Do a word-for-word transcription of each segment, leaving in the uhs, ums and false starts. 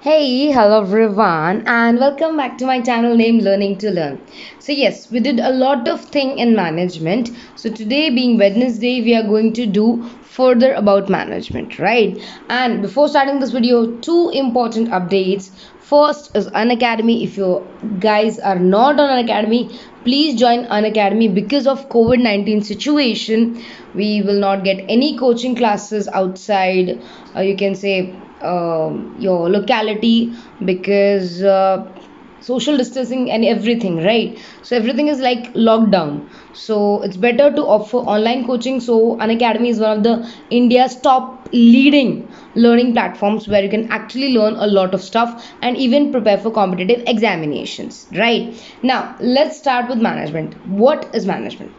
Hey, hello everyone, and welcome back to my channel named Learning to Learn. So yes, we did a lot of thing in management. So today, being Wednesday, we are going to do further about management, right? And before starting this video, two important updates. First is Unacademy. If you guys are not on Unacademy, please join Unacademy. Because of COVID nineteen situation, we will not get any coaching classes outside. Uh, you can say um, your locality because uh, social distancing and everything, right? So everything is like lockdown, so it's better to offer online coaching. So Unacademy is one of the India's top leading learning platforms where you can actually learn a lot of stuff and even prepare for competitive examinations. Right now, let's start with management. What is management?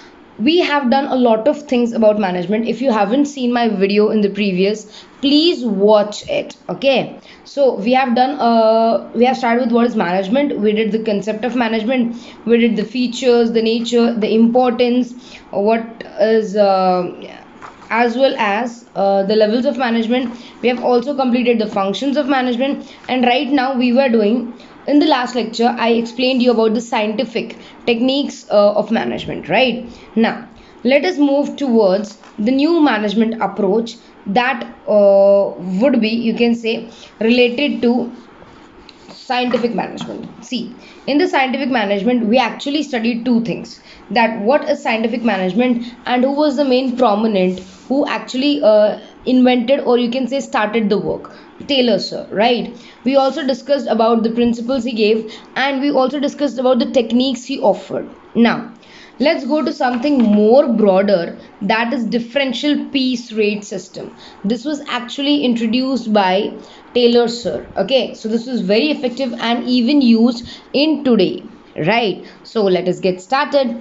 We have done a lot of things about management. If you haven't seen my video in the previous, please watch it. Okay, so we have done uh we have started with what is management. We did the concept of management, we did the features, the nature, the importance, what is uh, as well as uh, the levels of management. We have also completed the functions of management, and right now we were doing, in the last lecture I explained you about the scientific techniques uh, of management. Right now, let us move towards the new management approach that uh, would be, you can say, related to scientific management. See, in the scientific management, we actually studied two things: that what is scientific management and who was the main prominent who actually uh, invented, or you can say started the work. Taylor sir, right? We also discussed about the principles he gave, and we also discussed about the techniques he offered. Now, let's go to something more broader, that is differential piece rate system. This was actually introduced by Taylor sir. Okay, so this was very effective and even used in today. Right, so let us get started.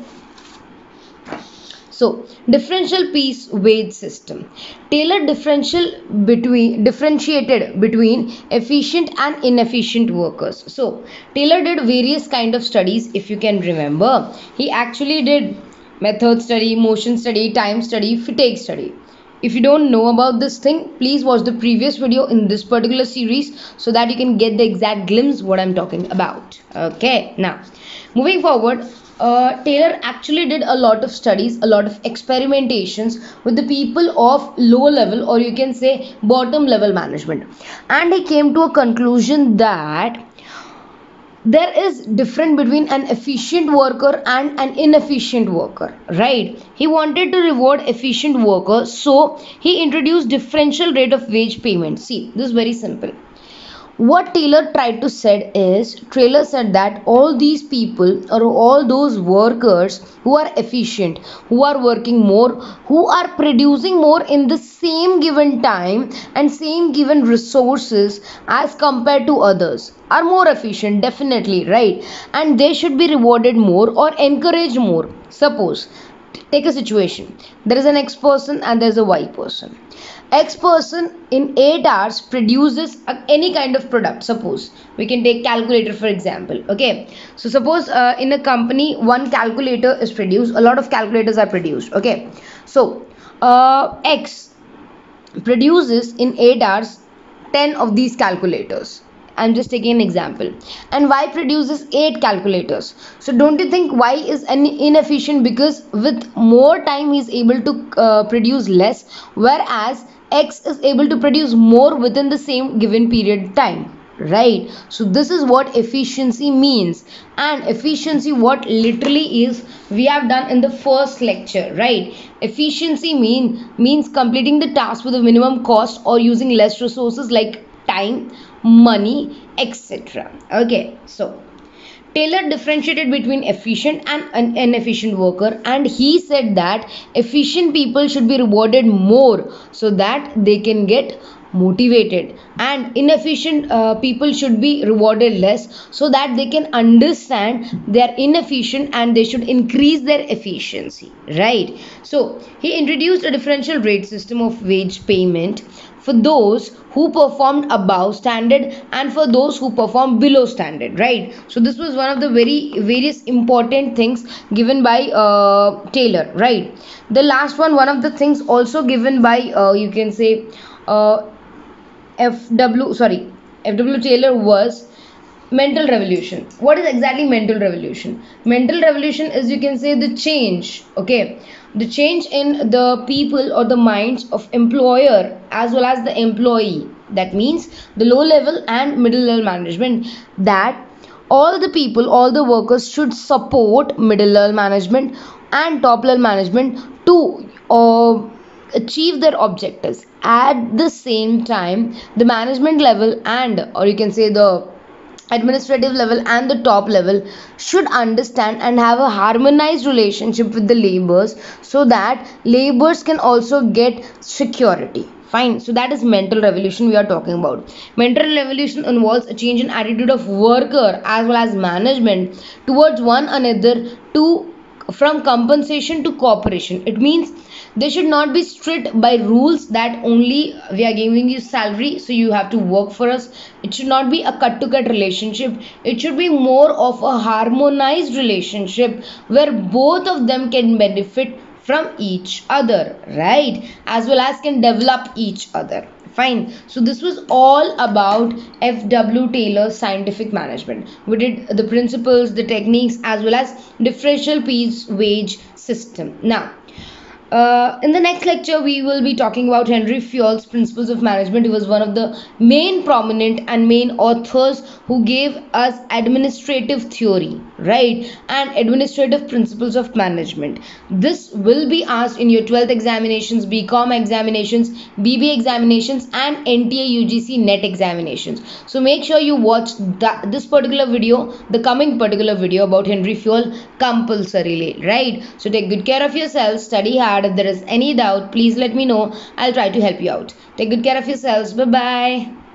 So, differential piece weight system. Taylor differential between differentiated between efficient and inefficient workers. So, Taylor did various kind of studies. If you can remember, he actually did method study, motion study, time study, fatigue study. If you don't know about this thing, please watch the previous video in this particular series so that you can get the exact glimpse what I'm talking about. Okay, now moving forward, uh, Taylor actually did a lot of studies, a lot of experimentations with the people of low level, or you can say bottom level management, and he came to a conclusion that there is difference between an efficient worker and an inefficient worker. Right, he wanted to reward efficient workers, so he introduced differential rate of wage payment. See, this is very simple. What Taylor tried to said is, Taylor said that all these people, or all those workers who are efficient, who are working more, who are producing more in the same given time and same given resources as compared to others, are more efficient, definitely, right? And they should be rewarded more or encouraged more. Suppose, take a situation, there is an X person and there is a Y person. X person in eight hours produces a, any kind of product. Suppose we can take calculator for example. Okay, so suppose uh, in a company one calculator is produced, a lot of calculators are produced. Okay, so uh, X produces in eight hours ten of these calculators. I'm just taking an example. And Y produces eight calculators. So don't you think Y is an inefficient, because with more time he is able to uh, produce less, whereas X is able to produce more within the same given period time. Right, so this is what efficiency means, and efficiency what literally is, we have done in the first lecture. Right, efficiency mean means completing the task with a minimum cost or using less resources like time, money, etc. Okay, so Taylor differentiated between efficient and an inefficient worker, and he said that efficient people should be rewarded more so that they can get motivated, and inefficient uh, people should be rewarded less so that they can understand they are inefficient and they should increase their efficiency. Right, so he introduced a differential rate system of wage payment for those who performed above standard and for those who performed below standard. Right, so this was one of the very various important things given by uh, Taylor. Right, the last one, one of the things also given by uh, you can say uh, F W, sorry, F W Taylor was mental revolution. What is exactly mental revolution? Mental revolution is, you can say, the change, okay, the change in the people or the minds of employer as well as the employee. That means the low level and middle level management, that all the people, all the workers should support middle level management and top level management to uh, achieve their objectives. At the same time, the management level and, or you can say, the administrative level and the top level should understand and have a harmonized relationship with the laborers, so that laborers can also get security. Fine. So that is mental revolution we are talking about. Mental revolution involves a change in attitude of worker as well as management towards one another, to from compensation to cooperation. It means they should not be strict by rules that only we are giving you salary, so you have to work for us. It should not be a cut to cut relationship. It should be more of a harmonized relationship where both of them can benefit from each other, right, as well as can develop each other. Fine. So this was all about F W Taylor's scientific management. We did the principles, the techniques, as well as differential piece wage system. Now, uh, in the next lecture, we will be talking about Henry Fayol's principles of management. He was one of the main prominent and main authors who gave us administrative theory, right, and administrative principles of management. This will be asked in your twelfth examinations, B Com examinations, B B A examinations, and N T A U G C NET examinations. So make sure you watch that, this particular video, the coming particular video about Henry Fayol compulsorily, right? So take good care of yourselves, study hard. If there is any doubt, please let me know. I'll try to help you out. Take good care of yourselves. Bye bye.